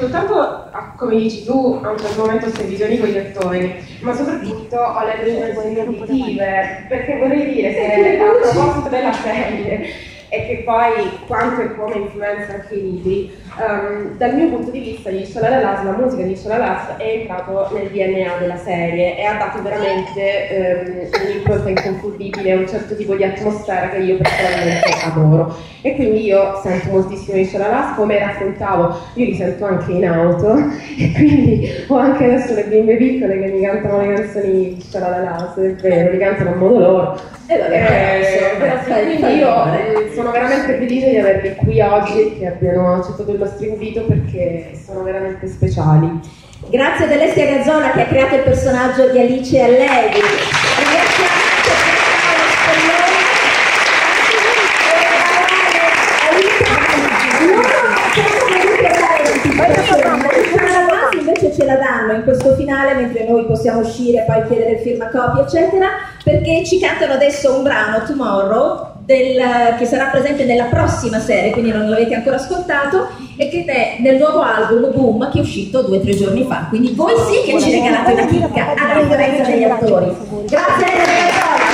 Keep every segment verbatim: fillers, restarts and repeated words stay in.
soltanto, a, come dici tu, a un certo momento stai visioni con gli attori, ma soprattutto alle prestazioni auditive, perché vorrei dire che a proposito della serie, e che poi quanto e come influenza anche i libri, um, dal mio punto di vista di Shalalalas, la musica di Shalalalas è entrato nel D N A della serie e ha dato veramente um, un'impronta inconfondibile a un certo tipo di atmosfera che io personalmente adoro. E quindi io sento moltissimo di Shalalalas, come raccontavo, io li sento anche in auto e quindi ho anche adesso le bimbe piccole che mi cantano le canzoni di Shalalalas, è vero, li cantano a modo loro. Eh, vabbè, eh, però, quindi io eh, sono veramente felice di averli qui oggi e che abbiano accettato il nostro invito perché sono veramente speciali. Grazie ad Alessia Gazzola che ha creato il personaggio di Alice Allevi. Invece ce la danno in questo finale, mentre noi possiamo uscire e poi chiedere il firmacopia eccetera, perché ci cantano adesso un brano, Tomorrow, del, che sarà presente nella prossima serie, quindi non l'avete ancora ascoltato, e che è nel nuovo album Boom che è uscito due o tre giorni fa, quindi voi sì che ci regalate una chicca alla differenza degli attori. Grazie a tutti.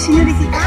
signori che